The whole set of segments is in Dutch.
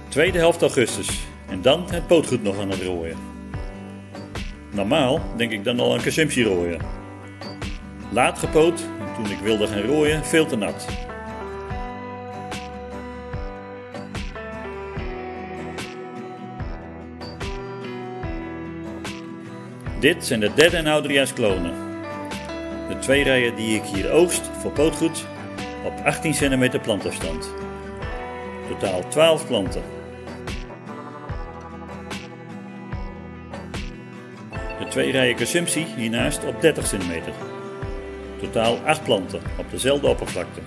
Tweede helft augustus en dan het pootgoed nog aan het rooien. Normaal denk ik dan al aan consumptie rooien. Laat gepoot en toen ik wilde gaan rooien veel te nat. Dit zijn de derde en ouderejaars klonen. De 2 rijen die ik hier oogst voor pootgoed op 18 cm plantafstand. Totaal 12 planten. De 2 rijen consumptie hiernaast op 30 cm. Totaal 8 planten op dezelfde oppervlakte.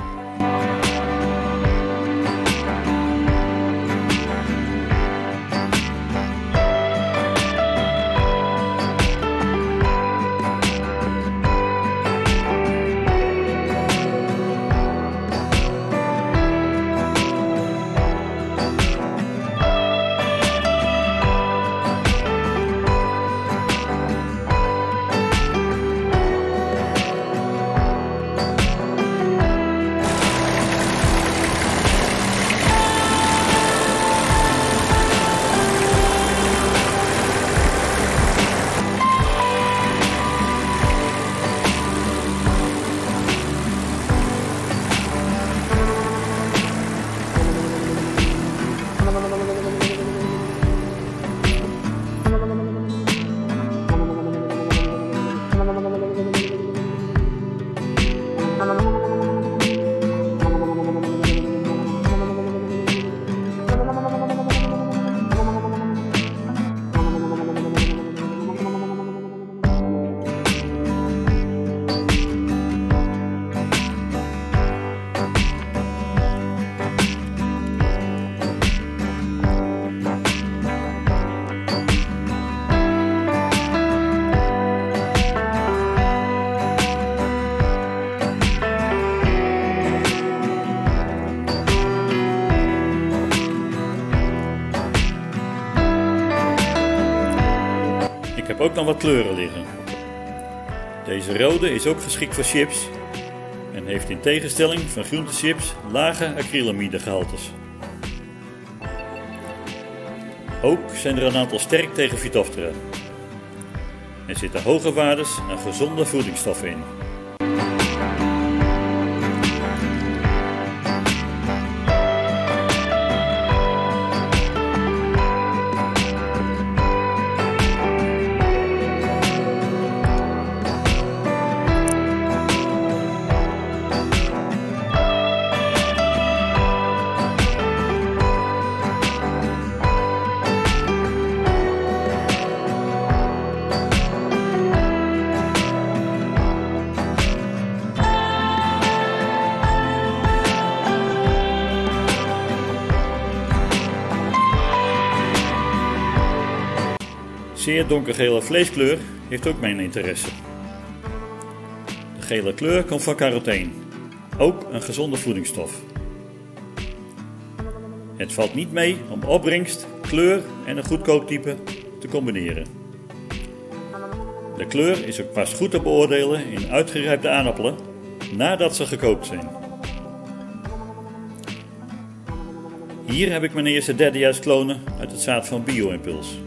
Ik heb ook nog wat kleuren liggen. Deze rode is ook geschikt voor chips en heeft in tegenstelling van groentechips lage acrylamide-gehaltes. Ook zijn er een aantal sterk tegen Phytophthora. Er zitten hoge waardes aan gezonde voedingsstoffen in. Zeer donkergele vleeskleur heeft ook mijn interesse. De gele kleur komt van carotene, ook een gezonde voedingsstof. Het valt niet mee om opbrengst, kleur en een goed kooktype te combineren. De kleur is ook pas goed te beoordelen in uitgerijpte aardappelen nadat ze gekookt zijn. Hier heb ik mijn eerste derdejaars klonen uit het zaad van Bio-Impuls.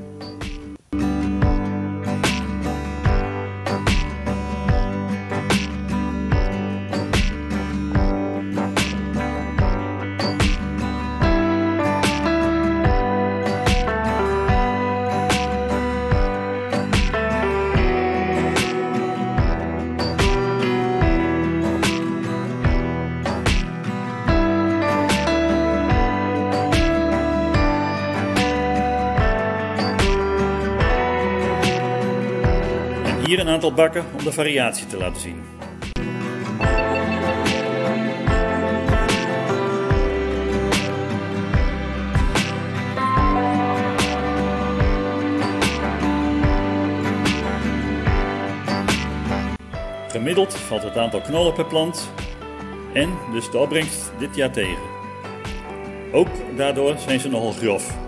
Hier een aantal bakken om de variatie te laten zien. Gemiddeld valt het aantal knollen per plant en dus de opbrengst dit jaar tegen. Ook daardoor zijn ze nogal grof.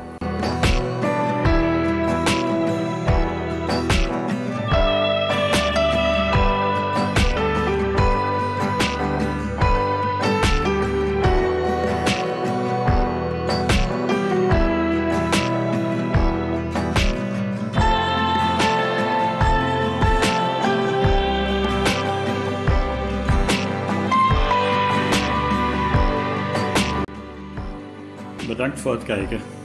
bedankt voor het kijken.